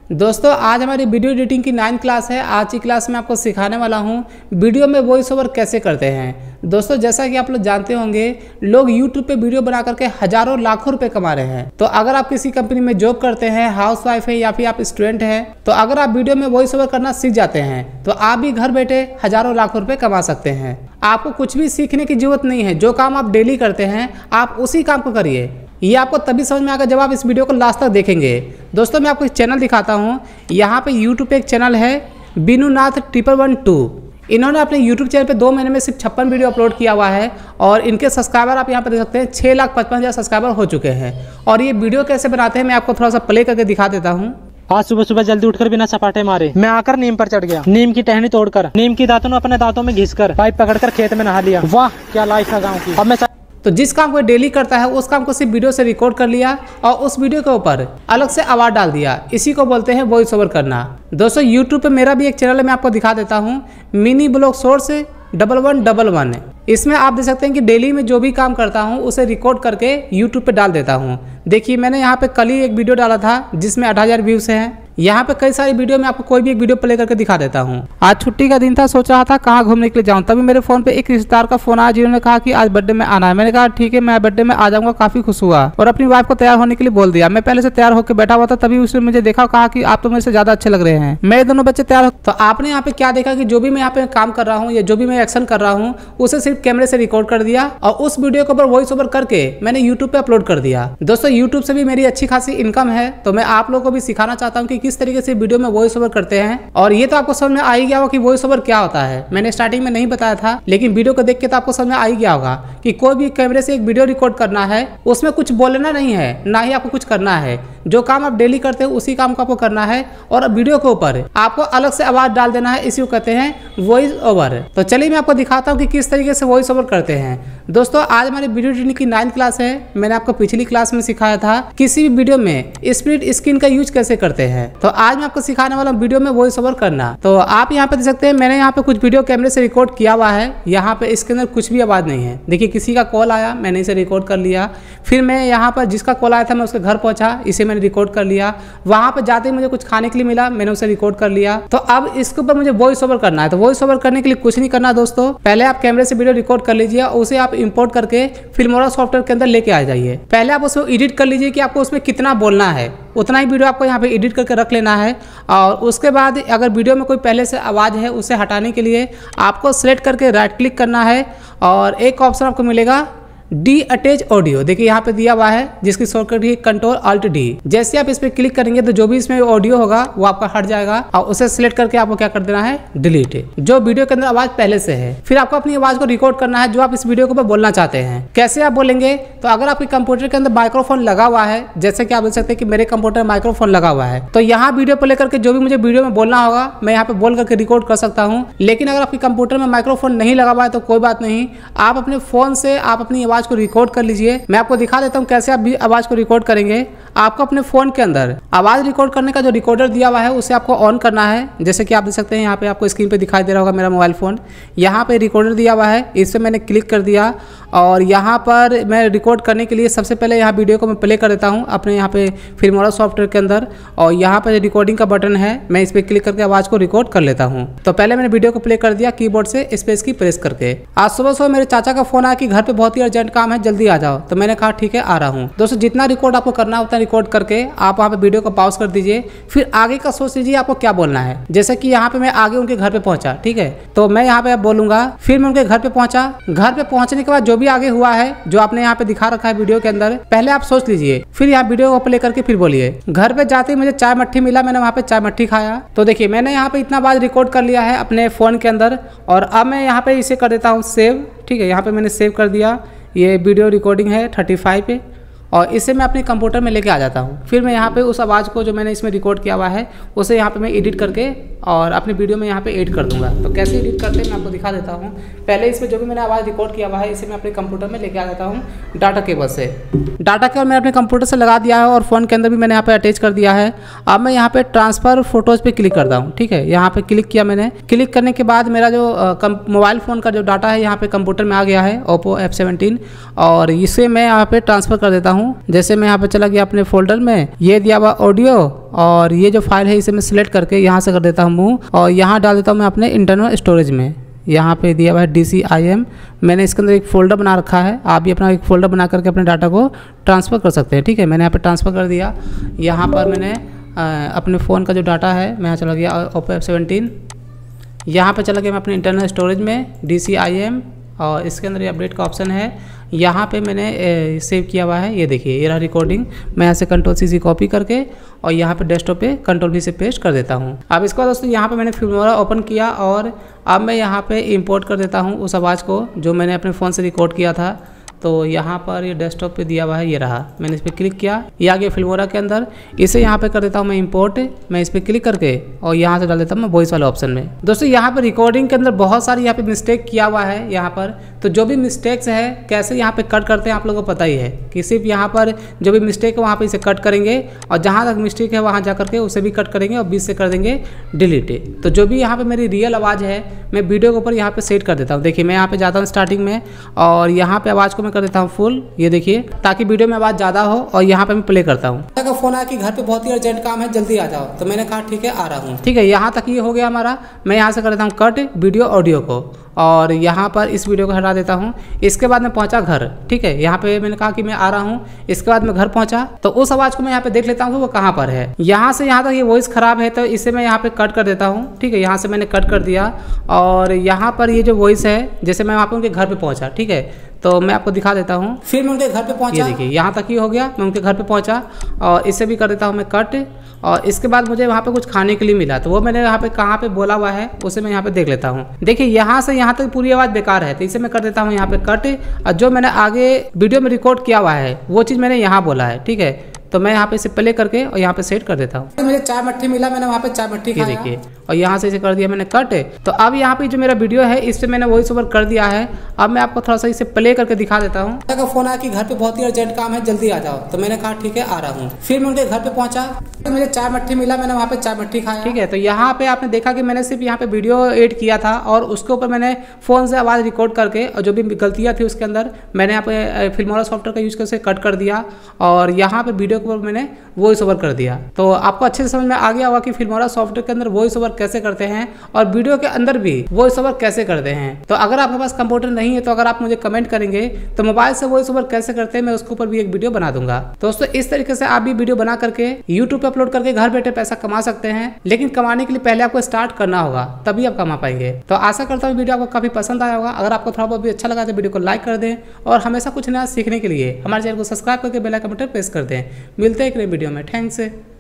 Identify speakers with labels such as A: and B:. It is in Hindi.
A: दोस्तों आज हमारी वीडियो एडिटिंग की 9th क्लास है। आज की क्लास में आपको सिखाने वाला हूं वीडियो में वॉइस ओवर कैसे करते हैं। दोस्तों जैसा कि आप लोग जानते होंगे, लोग YouTube पे वीडियो बना करके हजारों लाखों रुपए कमा रहे हैं। तो अगर आप किसी कंपनी में जॉब करते हैं, हाउसवाइफ है या फिर आप स्टूडेंट हैं, तो अगर आप वीडियो में वॉइस ओवर करना सीख जाते हैं तो आप भी घर बैठे हजारों लाखों रुपए कमा सकते हैं। आपको कुछ भी सीखने की जरूरत नहीं है। जो काम आप डेली करते हैं आप उसी काम को करिए। ये आपको तभी समझ में आएगा जब आप इस वीडियो को लास्ट तक देखेंगे। दोस्तों मैं आपको एक चैनल दिखाता हूँ। यहाँ पे यूट्यूब पे एक चैनल है बीनूनाथ 112। इन्होंने अपने यूट्यूब चैनल पे 2 महीने में सिर्फ 56 वीडियो अपलोड किया हुआ है और इनके सब्सक्राइबर आप यहाँ पे देख सकते हैं 6,55,000 सब्सक्राइबर हो चुके हैं। और ये वीडियो कैसे बनाते हैं मैं आपको थोड़ा सा प्ले करके दिखा देता हूँ।
B: आज सुबह सुबह जल्दी उठकर बिना सपाटे मारे मैं आकर नीम पर चढ़ गया। नीम की टहनी तोड़कर नीम की दातुन अपने दांतों में घिसकर पाइप पकड़कर खेत में नहा लिया। वाह क्या लाइफ है गाँव की। अब मैं
A: तो जिस काम को डेली करता है उस काम को सिर्फ वीडियो से रिकॉर्ड कर लिया और उस वीडियो के ऊपर अलग से आवाज़ डाल दिया। इसी को बोलते हैं वॉइस ओवर करना। दोस्तों यूट्यूब पे मेरा भी एक चैनल है, मैं आपको दिखा देता हूँ। Mini blog source 1111। इसमें आप देख सकते हैं कि डेली में जो भी काम करता हूँ उसे रिकॉर्ड करके यूट्यूब पे डाल देता हूँ। देखिए मैंने यहाँ पे कल ही एक वीडियो डाला था जिसमें 8,000 व्यूज़ हैं। यहाँ पे कई सारी वीडियो में आपको कोई भी एक वीडियो प्ले करके दिखा देता हूँ। आज छुट्टी का दिन था, सोच रहा था कहाँ घूमने के लिए जाऊँ। तभी मेरे फ़ोन पे एक रिश्तेदार का फ़ोन आया जिन्होंने कहा कि आज बर्थडे में आना है। मैंने कहा ठीक है मैं बर्थडे में आ जाऊँगा। काफ़ी खुश हुआ और अपनी वाइफ को तैयार होने के लिए बोल दिया। मैं पहले से तैयार होकर बैठा हुआ था, तभी उसने मुझे देखा और कहा कि आप तो मेरे से ज़्यादा अच्छे लग रहे हैं। मेरे दोनों बच्चे तैयार हो। तो आपने यहाँ पे क्या देखा कि जो भी मैं यहाँ पे काम कर रहा हूँ या जो भी मैं एक्शन कर रहा हूँ उसे सिर्फ कैमरे से रिकॉर्ड कर दिया और उस वीडियो के ऊपर वॉइस ओवर करके मैंने यूट्यूब पे अपलोड कर दिया। दोस्तों यूट्यूब से भी मेरी अच्छी खासी इनकम है, तो मैं आप लोगों को भी सिखाना चाहता हूँ कि किस तरीके से वीडियो में वॉइस ओवर करते हैं। और ये तो आपको समझ में आ ही गया होगा कि वॉइस ओवर क्या होता है। मैंने स्टार्टिंग में नहीं बताया था, लेकिन वीडियो को देख के तो आपको समझ में आ ही गया होगा कि कोई भी कैमरे से एक वीडियो रिकॉर्ड करना है, उसमें कुछ बोलना नहीं है, ना ही आपको कुछ करना है। जो काम आप डेली करते हैं उसी काम को आपको करना है और वीडियो के ऊपर आपको अलग से आवाज डाल देना है। इसी को कहते हैं वॉइस ओवर। तो चलिए मैं आपको दिखाता हूँ कि किस तरीके से वॉइस ओवर करते हैं। दोस्तों आज हमारी वीडियो एडिटिंग की 9th क्लास है। मैंने आपको पिछली क्लास में सिखाया था किसी भी वीडियो में स्प्लिट स्क्रीन का यूज कैसे करते हैं। तो आज मैं आपको सिखाने वाला हूँ वीडियो में वॉइस ओवर करना। तो आप यहाँ पे देख सकते हैं मैंने यहाँ पे कुछ वीडियो कैमरे से रिकॉर्ड किया हुआ है। यहाँ पे इसके अंदर कुछ भी आवाज नहीं है। देखिए किसी का कॉल आया, मैंने इसे रिकॉर्ड कर लिया। फिर मैं यहाँ पर जिसका कॉल आया था मैं उसके घर पहुंचा, इसे मैंने रिकॉर्ड कर लिया। वहां पे जाते ही मुझे कुछ खाने के लिए मिला, मैंने उसे रिकॉर्ड कर लिया। तो अब इसके ऊपर मुझे वॉइस ओवर करना है। तो वॉइस ओवर करने के लिए कुछ नहीं करना दोस्तों, पहले आप कैमरे से वीडियो रिकॉर्ड कर लीजिए और उसे आप इंपोर्ट करके फिल्मोरा सॉफ्टवेयर के अंदर लेके आ जाइए। पहले आप उसको एडिट कर लीजिए कि आपको उसमें कितना बोलना है, उतना ही वीडियो आपको यहाँ पे एडिट करके रख लेना है। और उसके बाद अगर वीडियो में कोई पहले से आवाज़ है उसे हटाने के लिए आपको सेलेक्ट करके राइट क्लिक करना है और एक ऑप्शन आपको मिलेगा डी अटैच ऑडियो। देखिए यहाँ पे दिया हुआ है जिसकी शॉर्टकट है Ctrl+Alt+D। जैसे आप इस पर क्लिक करेंगे तो जो भी इसमें ऑडियो होगा वो आपका हट जाएगा और उसे सिलेक्ट करके आपको क्या कर देना है, डिलीट, जो वीडियो के अंदर आवाज पहले से है। फिर आपको अपनी आवाज को रिकॉर्ड करना है जो आप इस वीडियो के ऊपर बोलना चाहते हैं। कैसे आप बोलेंगे, तो अगर आपके कंप्यूटर के अंदर माइक्रोफोन लगा हुआ है, जैसे कि आप देख सकते हैं कि मेरे कंप्यूटर में माइक्रोफोन लगा हुआ है, तो यहाँ वीडियो को लेकर के जो भी मुझे वीडियो में बोलना होगा मैं यहाँ पे बोल करके रिकॉर्ड कर सकता हूँ। लेकिन अगर आपके कंप्यूटर में माइक्रोफोन नहीं लगा हुआ है तो कोई बात नहीं, आप अपने फोन से आप अपनी आवाज को रिकॉर्ड कर लीजिए। मैं आपको दिखा देता हूं कैसे आप भी आवाज को रिकॉर्ड करेंगे। आपको अपने फोन के अंदर आवाज रिकॉर्ड करने का जो रिकॉर्डर दिया हुआ है उसे आपको ऑन करना है। जैसे कि आप देख सकते हैं यहाँ पे आपको स्क्रीन पे दिखाई दे रहा होगा मेरा मोबाइल फोन। यहाँ पे रिकॉर्डर दिया हुआ है, इस पर मैंने क्लिक कर दिया और यहाँ पर मैं रिकॉर्ड करने के लिए सबसे पहले यहाँ वीडियो को मैं प्ले कर देता हूँ अपने यहाँ पे फिल्मोरा सॉफ्टवेयर के अंदर। और यहाँ पर रिकॉर्डिंग का बटन है, मैं इस पर क्लिक करके आवाज को रिकॉर्ड कर लेता हूँ। तो पहले मैंने वीडियो को प्ले कर दिया कीबोर्ड से स्पेस की प्रेस करके। आज सुबह सुबह मेरे चाचा का फोन आया कि घर पे बहुत ही अर्जेंट काम है, जल्दी आ जाओ। तो मैंने कहा ठीक है आ रहा हूँ। दोस्तों जितना रिकॉर्ड आपको करना है उतना रिकॉर्ड करके आप वहाँ पे वीडियो को पॉज कर दीजिए। फिर आगे का सोच लीजिए आपको क्या बोलना है। जैसे कि यहाँ पे मैं आगे उनके घर पे पहुंचा, ठीक है, तो मैं यहाँ पे बोलूंगा। फिर मैं उनके घर पे पहुंचा। घर पे पहुंचने के बाद जो भी आगे हुआ है जो आपने यहाँ पे दिखा रखा है वीडियो के अंदर, पहले आप सोच लीजिए, फिर यहाँ वीडियो को प्ले करके फिर बोलिए। घर पे जाते ही मुझे चाय मट्ठी मिला, मैंने वहाँ पे चाय मट्ठी खाया। तो देखिए मैंने यहाँ पे इतना बात रिकॉर्ड कर लिया है अपने फोन के अंदर और अब मैं यहाँ पे इसे कर देता हूँ सेव। ठीक है, यहाँ पे मैंने सेव कर दिया। ये वीडियो रिकॉर्डिंग है 35 पे और इसे मैं अपने कंप्यूटर में लेके आ जाता हूँ। फिर मैं यहाँ पे उस आवाज़ को जो मैंने इसमें रिकॉर्ड किया हुआ है उसे यहाँ पे मैं एडिट करके और अपनी वीडियो में यहाँ पे ऐड कर दूंगा। तो कैसे एडिट करते हैं मैं आपको दिखा देता हूँ। पहले इसमें जो भी मैंने आवाज़ रिकॉर्ड किया हुआ है इसे मैं अपने कंप्यूटर में लेके आ जाता हूँ डाटा केबल से। डाटा केबल मैंने अपने कंप्यूटर से लगा दिया है और फ़ोन के अंदर भी मैंने यहाँ पे अटैच कर दिया है। अब मैं यहाँ पे ट्रांसफ़र फोटोज़ पे क्लिक करता हूँ। ठीक है, यहाँ पे क्लिक किया मैंने। क्लिक करने के बाद मेरा जो मोबाइल फ़ोन का जो डाटा है यहाँ पे कंप्यूटर में आ गया है, ओप्पो F17, और इसे मैं यहाँ पे ट्रांसफ़र कर देता हूँ हूँ। जैसे मैं यहाँ पे चला गया अपने फोल्डर में, ये दिया हुआ ऑडियो और ये जो फाइल है इसे मैं सिलेक्ट करके यहाँ से कर देता हूँ मूव और यहाँ डाल देता हूँ मैं अपने इंटरनल स्टोरेज में। यहाँ पे दिया हुआ है DCIM, मैंने इसके अंदर एक फ़ोल्डर बना रखा है। आप भी अपना एक फ़ोल्डर बना करके अपने डाटा को ट्रांसफ़र कर सकते हैं। ठीक है, मैंने यहाँ पे ट्रांसफ़र कर दिया। यहाँ पर मैंने अपने फ़ोन का जो डाटा है मैं यहाँ चला गया Oppo F17, यहाँ पे चला गया मैं अपने इंटरनल स्टोरेज में DCIM और इसके अंदर ये अपडेट का ऑप्शन है। यहाँ पे मैंने सेव किया हुआ है, ये देखिए ये रहा रिकॉर्डिंग। मैं यहाँ से Ctrl+C कॉपी करके और यहाँ पे डेस्कटॉप पे Ctrl+V से पेस्ट कर देता हूँ। अब इसके बाद दोस्तों यहाँ पे मैंने फिल्मोरा ओपन किया और अब मैं यहाँ पे इंपोर्ट कर देता हूँ उस आवाज़ को जो मैंने अपने फ़ोन से रिकॉर्ड किया था। तो यहाँ पर ये डेस्कटॉप पे दिया हुआ है, ये रहा। मैंने इस पर क्लिक किया, ये आ गया फिल्मोरा के अंदर। इसे यहाँ पे कर देता हूँ मैं इंपोर्ट। मैं इस पर क्लिक करके और यहाँ से डाल देता हूँ मैं वॉइस वाले ऑप्शन में। दोस्तों यहाँ पे रिकॉर्डिंग के अंदर बहुत सारी यहाँ पे मिस्टेक किया हुआ है यहाँ पर। तो जो भी मिस्टेक्स है कैसे यहाँ पे कट करते हैं आप लोगों को पता ही है कि सिर्फ यहाँ पर जो भी मिस्टेक है वहाँ पे इसे कट करेंगे और जहाँ तक मिस्टेक है वहाँ जा करके उसे भी कट करेंगे और बीच से कर देंगे डिलीट। तो जो भी यहाँ पे मेरी रियल आवाज़ है मैं वीडियो के ऊपर यहाँ पे सेट कर देता हूँ। देखिए मैं यहाँ पे जाता हूँ स्टार्टिंग में और यहाँ पे आवाज़ को मैं कर देता हूँ फुल, ये देखिए, ताकि वीडियो में आवाज़ ज़्यादा हो। और यहाँ पे मैं प्ले करता हूँ। का फोन आया कि घर पे बहुत ही अर्जेंट काम है, जल्दी आ जाओ। तो मैंने कहा ठीक है आ रहा हूँ। ठीक है, यहाँ तक ये हो गया हमारा। मैं यहाँ से कर देता हूँ कट वीडियो ऑडियो को और यहाँ पर इस वीडियो को हटा देता हूँ। इसके बाद मैं पहुँचा घर। ठीक है, यहाँ पे मैंने कहा कि मैं आ रहा हूँ। इसके बाद मैं घर पहुँचा तो उस आवाज़ को मैं यहाँ पे देख लेता हूँ कि वो कहाँ पर है। यहाँ से यहाँ तक ये वॉइस ख़राब है तो इसे मैं यहाँ पे कट कर देता हूँ। ठीक है, यहाँ से मैंने कट कर दिया और यहाँ पर ये जो वॉइस है जैसे मैं वहाँ पे उनके घर पे पहुँचा। ठीक है, तो मैं आपको दिखा देता हूँ। फिर मैं उनके घर पे पहुँचा, ये देखिए यहाँ तक ही हो गया। मैं उनके घर पे पहुँचा और इसे भी कर देता हूँ मैं कट। और इसके बाद मुझे वहाँ पे कुछ खाने के लिए मिला तो वो मैंने यहाँ पे कहाँ पे बोला हुआ है उसे मैं यहाँ पे देख लेता हूँ। देखिए यहाँ से यहाँ तक पूरी आवाज़ बेकार है तो इसे मैं कर देता हूँ यहाँ पे कट। और जो मैंने आगे वीडियो में रिकॉर्ड किया हुआ है वो चीज़ मैंने यहाँ बोला है। ठीक है, तो मैं यहाँ पे इसे प्ले करके और यहाँ पे सेट कर देता हूँ। तो मुझे चाय मट्ठी मिला, मैंने वहाँ पे चाय मट्ठी खाया। देखिए और यहाँ से इसे कर दिया मैंने कट। तो अब यहाँ पे जो मेरा वीडियो है इस पे मैंने वॉइस ओवर कर दिया है। अब मैं आपको थोड़ा सा इसे प्ले करके दिखा देता हूँ। का फोन आया कि घर पे बहुत ही अर्जेंट काम है, जल्दी आ जाओ। तो मैंने कहा ठीक है आ रहा हूँ। फिर मैं उनके घर पे पहुंचा तो मुझे चाय मट्ठी मिला, मैंने वहाँ पे चाय मट्ठी खाया। ठीक है, तो यहाँ पे आपने देखा कि मैंने सिर्फ यहाँ पे वीडियो एड किया था और उसके ऊपर मैंने फोन से आवाज़ रिकॉर्ड करके और जो भी गलतियाँ थी उसके अंदर मैंने यहाँ पे फिल्मोरा सॉफ्टवेयर का यूज करके कट कर दिया और यहाँ पे वीडियो के ऊपर मैंने वॉइस ओवर कर दिया। तो आपको अच्छे से समझ में आ गया होगा कि फिल्मोरा सॉफ्टवेयर के अंदर वॉइस ओवर कैसे करते हैं और वीडियो के अंदर भी वॉइस ओवर कैसे करते हैं। तो अगर आपके पास कंप्यूटर नहीं है तो अगर आप मुझे कमेंट करेंगे तो मोबाइल से वॉइस ओवर कैसे करते हैं मैं उसके ऊपर भी एक वीडियो बना दूंगा। दोस्तों इस तरीके से आप भी वीडियो बना करके यूट्यूब पे अपलोड करके घर बैठे पैसा कमा सकते हैं। लेकिन कमाने के लिए पहले आपको स्टार्ट करना होगा, तभी आप कमा पाएंगे। तो आशा करता हूँ वीडियो आपको काफी पसंद आया होगा। अगर आपको थोड़ा बहुत भी अच्छा लगा तो वीडियो को लाइक कर दें और हमेशा कुछ नया सीखने के लिए हमारे चैनल को सब्सक्राइब करके बेल आइकन बटन प्रेस कर दें। मिलते हैं एक नई वीडियो में। थैंक्स।